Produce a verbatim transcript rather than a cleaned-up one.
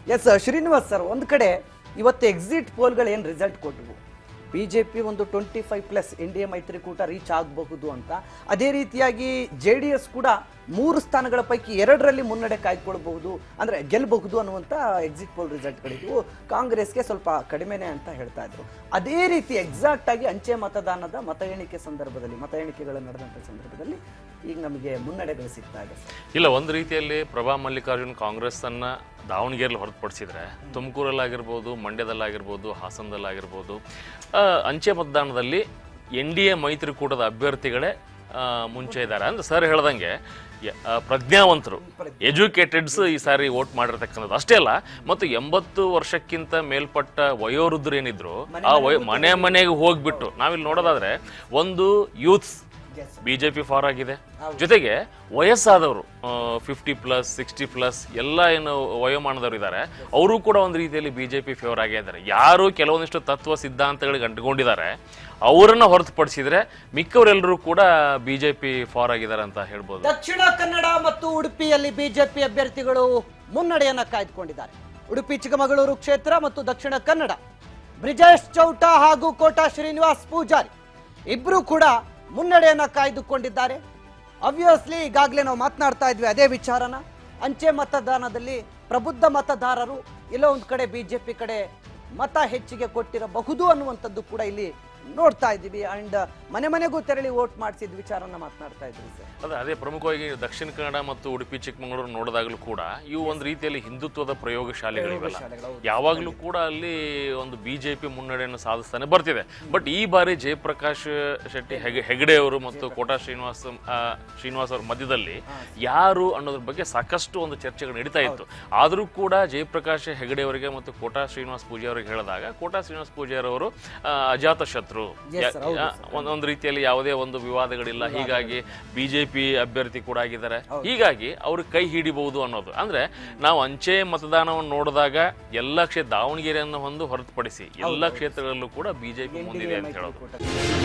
S Srinivas sir, ಒಂದು ಕಡೆ ಇವತ್ತು ಎಕ್ಸಿಟ್ ಪೋಲ್ಗಳು ಏನು ರಿಸಲ್ಟ್ ಕೊಟ್ಟವು, ಬಿಜೆಪಿ ಒಂದು twenty five plus N D A ಮೈತ್ರಿಕೂಟ ರೀಚ್ ಆಗಬಹುದು ಅಂತ, ಅದೇ ರೀತಿಯಾಗಿ ಜೆ ಡಿ ಎಸ್ ಕೂಡ ಮೂರು ಸ್ಥಾನಗಳ ಪೈಕಿ ಎರಡರಲ್ಲಿ ಮುನ್ನಡೆ ಕಾಯ್ದುಕೊಳ್ಬಹುದು, ಅಂದರೆ ಗೆಲ್ಲಬಹುದು ಅನ್ನುವಂಥ ಎಕ್ಸಿಟ್ ಪೋಲ್ ರಿಸಲ್ಟ್ಗಳಿದ್ವು. ಕಾಂಗ್ರೆಸ್ಗೆ ಸ್ವಲ್ಪ ಕಡಿಮೆನೆ ಅಂತ ಹೇಳ್ತಾ ಇದ್ರು. ಅದೇ ರೀತಿ ಎಕ್ಸಾಕ್ಟ್ ಆಗಿ ಅಂಚೆ ಮತದಾನದ ಮತ ಎಣಿಕೆ ಸಂದರ್ಭದಲ್ಲಿ ಮತ ಎಣಿಕೆಗಳು ನಡೆದಂಥ ಸಂದರ್ಭದಲ್ಲಿ ಈಗ ನಮಗೆ ಮುನ್ನಡೆಗಳು ಸಿಗ್ತಾ ಇದೆ. ಇಲ್ಲ, ಒಂದು ರೀತಿಯಲ್ಲಿ ಪ್ರಭಾ ಮಲ್ಲಿಕಾರ್ಜುನ್ ಕಾಂಗ್ರೆಸ್ ಅನ್ನ ದಾವಣಗೆರೆಯಲ್ಲಿ ಹೊರತುಪಡಿಸಿದ್ರೆ ತುಮಕೂರಲ್ಲಾಗಿರ್ಬೋದು, ಮಂಡ್ಯದಲ್ಲಾಗಿರ್ಬೋದು, ಹಾಸನದಲ್ಲಾಗಿರ್ಬೋದು ಅಂಚೆ ಮತದಾನದಲ್ಲಿ ಎನ್ ಡಿ ಎ ಮೈತ್ರಿಕೂಟದ ಅಭ್ಯರ್ಥಿಗಳೇ ಮುಂಚೆ ಇದ್ದಾರೆ. ಅಂದ್ರೆ ಸರ್ ಹೇಳ್ದಂಗೆ ಪ್ರಜ್ಞಾವಂತರು, ಎಜುಕೇಟೆಡ್ಸ್ ಈ ಸಾರಿ ವೋಟ್ ಮಾಡಿರ್ತಕ್ಕಂಥದ್ದು ಅಷ್ಟೇ ಅಲ್ಲ, ಮತ್ತು ಎಂಬತ್ತು ವರ್ಷಕ್ಕಿಂತ ಮೇಲ್ಪಟ್ಟ ವಯೋವೃದ್ಧರು ಏನಿದ್ರು ಆ ವಯೋ ಮನೆ ಮನೆಗೆ ಹೋಗ್ಬಿಟ್ಟು ನಾವಿಲ್ಲಿ ನೋಡೋದಾದ್ರೆ ಒಂದು ಯೂತ್ಸ್ ಬಿಜೆಪಿ ಫಾರ್ ಆಗಿದೆ, ಜೊತೆಗೆ ವಯಸ್ಸಾದವರು ಫಿಫ್ಟಿ ಪ್ಲಸ್ ಸಿಕ್ಸ್ಟಿ ಪ್ಲಸ್ ಎಲ್ಲ ಏನು ವಯೋಮಾನದವರು ಇದ್ದಾರೆ ಅವರು ಕೂಡ ಒಂದು ರೀತಿಯಲ್ಲಿ ಬಿಜೆಪಿ ಫೇವರ್ ಆಗಿದ್ದಾರೆ. ಯಾರು ಕೆಲವೊಂದಿಷ್ಟು ತತ್ವ ಸಿದ್ಧಾಂತಗಳಿಗೆ ಅಂಟಿಕೊಂಡಿದ್ದಾರೆ ಅವರನ್ನ ಹೊರತುಪಡಿಸಿದ್ರೆ ಮಿಕ್ಕವರೆಲ್ಲರೂ ಕೂಡ ಬಿಜೆಪಿ ಫಾರ್ ಆಗಿದ್ದಾರೆ ಅಂತ ಹೇಳ್ಬೋದು. ದಕ್ಷಿಣ ಕನ್ನಡ ಮತ್ತು ಉಡುಪಿಯಲ್ಲಿ ಬಿಜೆಪಿ ಅಭ್ಯರ್ಥಿಗಳು ಮುನ್ನಡೆಯನ್ನ ಕಾಯ್ದುಕೊಂಡಿದ್ದಾರೆ. ಉಡುಪಿ ಚಿಕ್ಕಮಗಳೂರು ಕ್ಷೇತ್ರ ಮತ್ತು ದಕ್ಷಿಣ ಕನ್ನಡ ಬ್ರಿಜೇಶ್ ಚೌಟ ಹಾಗೂ ಕೋಟಾ ಶ್ರೀನಿವಾಸ್ ಪೂಜಾರಿ ಇಬ್ರು ಕೂಡ ಮುನ್ನಡೆಯನ್ನ ಕಾಯ್ದುಕೊಂಡಿದ್ದಾರೆ. ಆಬ್ವಿಯಸ್ಲಿ ಈಗಾಗಲೇ ನಾವು ಮಾತನಾಡ್ತಾ ಇದ್ವಿ ಅದೇ ವಿಚಾರನ. ಅಂಚೆ ಮತದಾನದಲ್ಲಿ ಪ್ರಬುದ್ಧ ಮತದಾರರು ಎಲ್ಲೋ ಒಂದು ಕಡೆ ಬಿಜೆಪಿ ಕಡೆ ಮತ ಹೆಚ್ಚಿಗೆ ಕೊಟ್ಟಿರಬಹುದು ಅನ್ನುವಂಥದ್ದು ಕೂಡ ಇಲ್ಲಿ ನೋಡ್ತಾ ಇದ್ದೀವಿ. ಅಂಡ್ ಮನೆ ಮನೆಗೂ ತೆರಳಿ ವೋಟ್ ಮಾಡಿಸಿದ ವಿಚಾರನ ಮಾತನಾಡ್ತಾ ಇದ್ವಿ ಸರ್. ಅದೇ ಅದೇ ಪ್ರಮುಖವಾಗಿ ದಕ್ಷಿಣ ಕನ್ನಡ ಮತ್ತು ಉಡುಪಿ ಚಿಕ್ಕಮಗಳೂರು ನೋಡಿದಾಗಲೂ ಕೂಡ ಇವು ಒಂದು ರೀತಿಯಲ್ಲಿ ಹಿಂದುತ್ವದ ಪ್ರಯೋಗಶಾಲೆಗಳಿವೆಲ್ಲ. ಯಾವಾಗಲೂ ಕೂಡ ಅಲ್ಲಿ ಒಂದು ಬಿಜೆಪಿ ಮುನ್ನಡೆಯನ್ನು ಸಾಧಿಸ್ತಾನೆ ಬರ್ತಿದೆ. ಬಟ್ ಈ ಬಾರಿ ಜಯಪ್ರಕಾಶ್ ಶೆಟ್ಟಿ ಹೆಗ್ ಹೆಗಡೆ ಅವರು ಮತ್ತು ಕೋಟಾ ಶ್ರೀನಿವಾಸ್ ಶ್ರೀನಿವಾಸ್ ಅವರ ಮಧ್ಯದಲ್ಲಿ ಯಾರು ಅನ್ನೋದ್ರ ಬಗ್ಗೆ ಸಾಕಷ್ಟು ಒಂದು ಚರ್ಚೆಗಳು ನಡೀತಾ ಇತ್ತು. ಆದರೂ ಕೂಡ ಜಯಪ್ರಕಾಶ್ ಹೆಗಡೆ ಅವರಿಗೆ ಮತ್ತು ಕೋಟಾ ಶ್ರೀನಿವಾಸ್ ಪೂಜಾರಿ ಅವರಿಗೆ ಹೇಳಿದಾಗ ಕೋಟಾ ಶ್ರೀನಿವಾಸ್ ಪೂಜಾರಿ ಅವರು ಅಜಾತ ಶತ್ರು, ಒಂದೊಂದು ರೀತಿಯಲ್ಲಿ ಯಾವುದೇ ಒಂದು ವಿವಾದಗಳಿಲ್ಲ, ಹೀಗಾಗಿ ಬಿಜೆಪಿ ಅಭ್ಯರ್ಥಿ ಕೂಡ ಆಗಿದ್ದಾರೆ, ಹೀಗಾಗಿ ಅವ್ರ ಕೈ ಹಿಡಿಬಹುದು ಅನ್ನೋದು. ಅಂದ್ರೆ ನಾವು ಅಂಚೆ ಮತದಾನವನ್ನು ನೋಡಿದಾಗ ಎಲ್ಲ ಕ್ಷೇತ್ರ ದಾವಣಗೆರೆಯನ್ನು ಒಂದು ಹೊರತುಪಡಿಸಿ ಎಲ್ಲ ಕ್ಷೇತ್ರಗಳಲ್ಲೂ ಕೂಡ ಬಿಜೆಪಿ ಮುಂದಿದೆ ಅಂತ ಹೇಳೋದು.